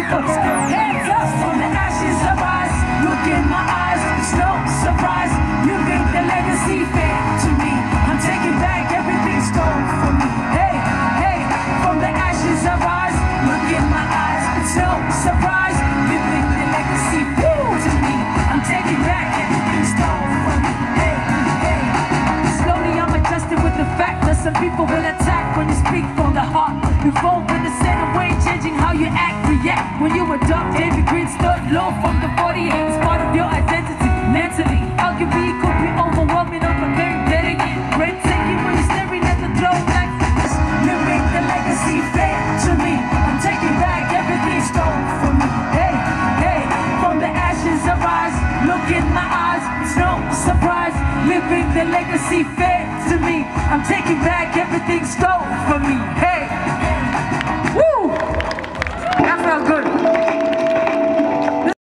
Let's go. Hands up from the ashes of rise. Look in my eyes, it's no surprise. You think the legacy fade to me. I'm taking back everything stolen from me. Hey, hey, from the ashes of rise. Look in my eyes, it's no surprise. You think the legacy fade to me. I'm taking back everything stolen from me. Hey, hey. Slowly I'm adjusting with the fact that some people will attack when you speak from the heart. You fall in the same way, changing how you act, react. When you adopt David Green stood low from the 48. It's part of your identity, mentally. Arguably, it could be overwhelming, overbearing, getting breathtaking when you're staring at the throne like this. You make the legacy fade to me. I'm taking back everything stolen from me. Hey, hey, from the ashes of rise. Look in my eyes, it's no surprise. Living the legacy fade to me. I'm taking back everything stolen from me. Hey.